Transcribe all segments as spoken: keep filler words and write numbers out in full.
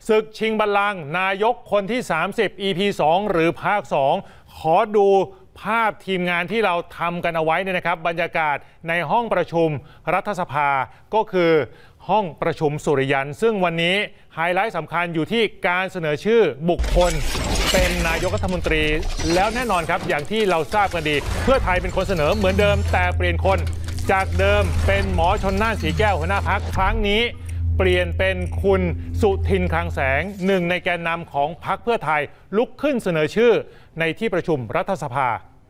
ศึกชิงบัลลังก์นายกคนที่สามสิบ อี พี สองหรือภาคสองขอดูภาพทีมงานที่เราทำกันเอาไว้เนี่ยนะครับบรรยากาศในห้องประชุมรัฐสภาก็คือห้องประชุมสุริยันซึ่งวันนี้ไฮไลท์สำคัญอยู่ที่การเสนอชื่อบุคคลเป็นนายกรัฐมนตรีแล้วแน่นอนครับอย่างที่เราทราบกันดีเพื่อไทยเป็นคนเสนอเหมือนเดิมแต่เปลี่ยนคนจากเดิมเป็นหมอชลน่านสีแก้วหัวหน้าพรรคครั้งนี้เปลี่ยนเป็นคุณสุทินคลังแสงหนึ่งในแกนนำของพรรคเพื่อไทยลุกขึ้นเสนอชื่อในที่ประชุมรัฐสภา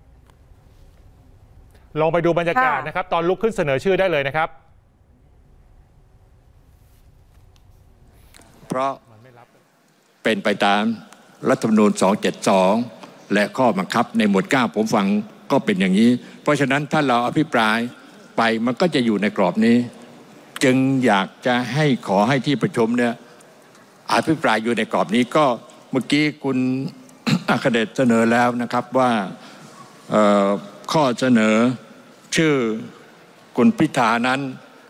ลองไปดูบรรยากาศนะครับตอนลุกขึ้นเสนอชื่อได้เลยนะครับเพราะเป็นไปตามรัฐธรรมนูญสองเจ็ดสองและข้อบังคับในหมวดเก้าผมฟังก็เป็นอย่างนี้เพราะฉะนั้นถ้าเราอภิปรายไปมันก็จะอยู่ในกรอบนี้จึงอยากจะให้ขอให้ที่ประชุมเนี่ยอภิปรายอยู่ในกรอบนี้ก็เมื่อกี้คุณ อัครเดชเสนอแล้วนะครับว่าข้อเสนอชื่อคุณพิธานั้น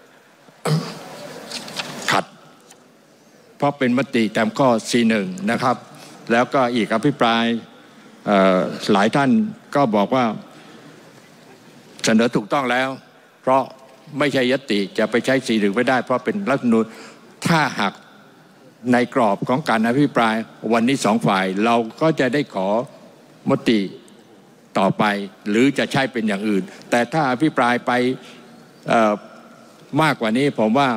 ขัดเพราะเป็นมติตามข้อ สี่หนึ่ง นะครับแล้วก็อีกอภิปรายหลายท่านก็บอกว่าเสนอถูกต้องแล้วเพราะไม่ใช่ญัตติจะไปใช้ สี่หนึ่ง ไม่ได้เพราะเป็นรัฐธรรมนูญถ้าหากในกรอบของการอภิปรายวันนี้สองฝ่ายเราก็จะได้ขอมติต่อไปหรือจะใช้เป็นอย่างอื่นแต่ถ้าอภิปรายไปมากกว่านี้ผมว่า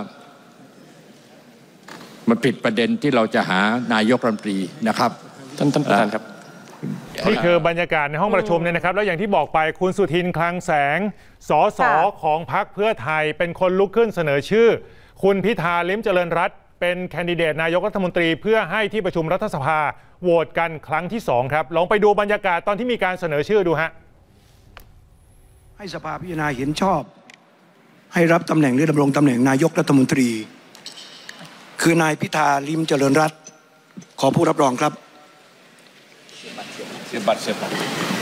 มันผิดประเด็นที่เราจะหานายกรัฐมนตรีนะครับท่านท่านประธานครับนี่คือบรรยากาศในห้องประชุมเนี่ยนะครับแล้วอย่างที่บอกไปคุณสุทินคลังแสงสสของพรรคเพื่อไทยเป็นคนลุกขึ้นเสนอชื่อคุณพิธาลิ้มเจริญรัตน์เป็นแคนดิเดตนายกรัฐมนตรีเพื่อให้ที่ประชุมรัฐสภาโหวตกันครั้งที่สองครับลองไปดูบรรยากาศตอนที่มีการเสนอชื่อดูฮะให้สภาพิจารณาเห็นชอบให้รับตำแหน่งหรือดำรงตำแหน่งนายกรัฐมนตรีคือนายพิธาลิ้มเจริญรัตน์ขอผู้รับรองครับเสียบัตรเสียบัตร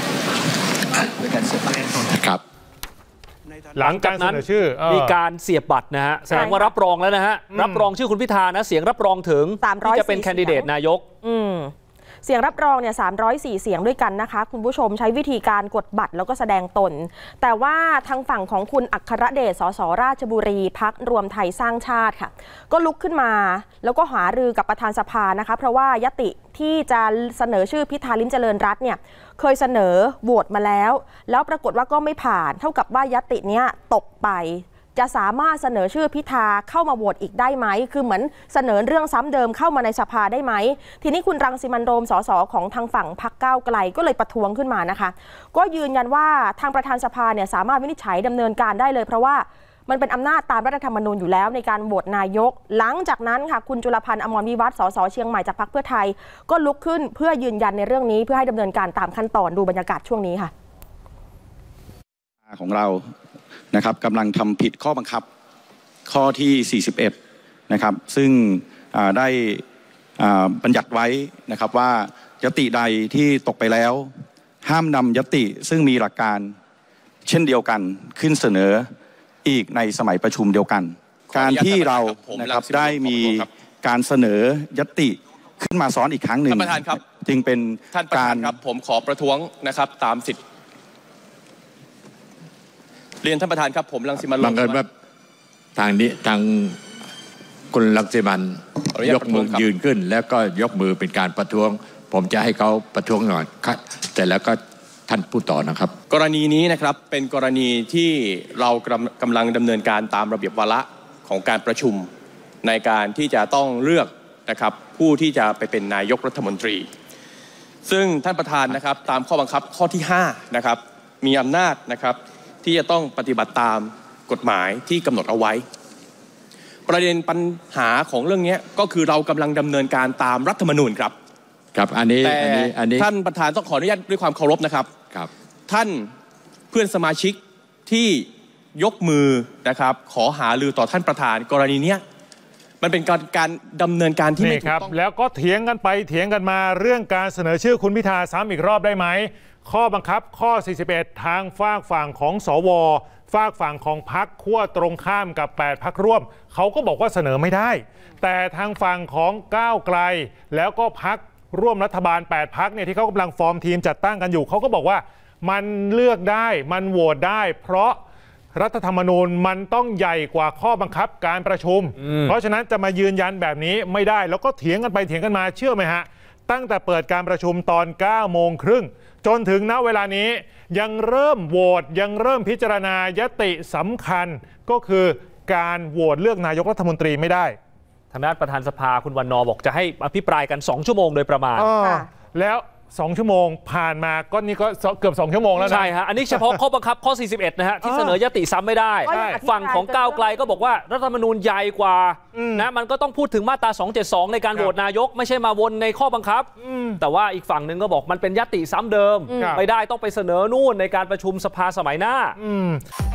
ครับหลังจากนั้นมีการเสียบบัตรนะฮะแสดงว่ารับรองแล้วนะฮะรับรองชื่อคุณพิธานะเสียงรับรองถึงที่จะเป็นแคนดิเดตนายกเสียงรับรองเนี่ยสามร้อยสี่เสียงด้วยกันนะคะคุณผู้ชมใช้วิธีการกดบัตรแล้วก็แสดงตนแต่ว่าทางฝั่งของคุณอัครเดชสสราชบุรีพรรครวมไทยสร้างชาติค่ะก็ลุกขึ้นมาแล้วก็หารือกับประธานสภานะคะเพราะว่ายติที่จะเสนอชื่อพิธาลิ้มเจริญรัตน์เนี่ยเคยเสนอโหวตมาแล้วแล้วปรากฏว่าก็ไม่ผ่านเท่ากับว่ายติเนี้ยตกไปจะสามารถเสนอชื่อพิธาเข้ามาโหวตอีกได้ไหมคือเหมือนเสนอเรื่องซ้ำเดิมเข้ามาในสภาได้ไหมทีนี้คุณรังสิมันต์โรมสสของทางฝั่งพรรคก้าวไกลก็เลยประท้วงขึ้นมานะคะก็ยืนยันว่าทางประธานสภาเนี่ยสามารถวินิจฉัยดำเนินการได้เลยเพราะว่ามันเป็นอำนาจตามรัฐธรรมนูญอยู่แล้วในการโหวตนายกหลังจากนั้นค่ะคุณจุลพันธ์อมรวิวัฒน์สสเชียงใหม่จากพรรคเพื่อไทยก็ลุกขึ้นเพื่อยืนยันในเรื่องนี้เพื่อให้ดำเนินการตามขั้นตอนดูบรรยากาศช่วงนี้ค่ะของเรานะครับกำลังทำผิดข้อบังคับข้อที่สี่สิบเอ็ดนะครับซึ่งได้บัญญัติไว้นะครับว่ายติใดที่ตกไปแล้วห้ามนำยติซึ่งมีหลักการเช่นเดียวกันขึ้นเสนออีกในสมัยประชุมเดียวกันการที่เรานะครับได้มีการเสนอยติขึ้นมาซ้อนอีกครั้งหนึ่งท่านประธานครับจึงเป็นท่านประธานครับผมขอประท้วงนะครับตามสิทธิ์เรียนท่านประธานครับผมรังสิมันต์บังเอิญว่าทางนี้ทางคุณรังสิมันต์ยกมือยืนขึ้นแล้วก็ยกมือเป็นการประท้วงผมจะให้เขาประท้วงหน่อยแต่แล้วก็ท่านพูดต่อนะครับกรณีนี้นะครับเป็นกรณีที่เรากำลังดำเนินการตามระเบียบวาระของการประชุมในการที่จะต้องเลือกนะครับผู้ที่จะไปเป็นนายกรัฐมนตรีซึ่งท่านประธานนะครับตามข้อบังคับข้อที่ห้านะครับมีอำนาจนะครับที่จะต้องปฏิบัติตามกฎหมายที่กำหนดเอาไว้ประเด็นปัญหาของเรื่องนี้ก็คือเรากำลังดำเนินการตามรัฐธรรมนูญครับครับอันนี้แต่ท่านประธานต้องขออนุญาตด้วยความเคารพนะครับครับท่านเพื่อนสมาชิกที่ยกมือนะครับขอหารือต่อท่านประธานกรณีเนี้ยมันเป็นการการดำเนินการที่ไม่ถูกต้องแล้วก็เถียงกันไปเถียงกันมาเรื่องการเสนอชื่อคุณพิธาซ้ำอีกรอบได้ไหมข้อบังคับข้อสี่สิบเอ็ดทางฝากฝั่งของสวฝากฝั่งของพรรคขั้วตรงข้ามกับแปดพรรคร่วมเขาก็บอกว่าเสนอไม่ได้แต่ทางฝั่งของก้าวไกลแล้วก็พรรคร่วมรัฐบาลแปดพรรคเนี่ยที่เขากำลังฟอร์มทีมจัดตั้งกันอยู่เขาก็บอกว่ามันเลือกได้มันโหวตได้เพราะรัฐธรรมนูญมันต้องใหญ่กว่าข้อบังคับการประชุมเพราะฉะนั้นจะมายืนยันแบบนี้ไม่ได้แล้วก็เถียงกันไปเถียงกันมาเชื่อไหมฮะตั้งแต่เปิดการประชุมตอนเก้าโมงครึ่งจนถึงณเวลานี้ยังเริ่มโหวตยังเริ่มพิจารณายติสำคัญก็คือการโหวตเลือกนายกรัฐมนตรีไม่ได้ทางด้านประธานสภาคุณวันนอบอกจะให้อภิปรายกันสองชั่วโมงโดยประมาณแล้วสองชั่วโมงผ่านมาก็นี่ก็เกือบสองชั่วโมงแล้วนะใช่ฮะอันนี้เฉพาะข้อบังคับข้อสี่สิบเอ็ดนะฮะที่เสนอยติซ้ำไม่ได้ฝั่งของก้าวไกลก็บอกว่ารัฐธรรมนูญใหญ่กว่านะมันก็ต้องพูดถึงมาตราสองเจ็ดสองในการโหวตนายกไม่ใช่มาวนในข้อบังคับแต่ว่าอีกฝั่งหนึ่งก็บอกมันเป็นยติซ้ำเดิมไม่ได้ต้องไปเสนอนู่นในการประชุมสภาสมัยหน้า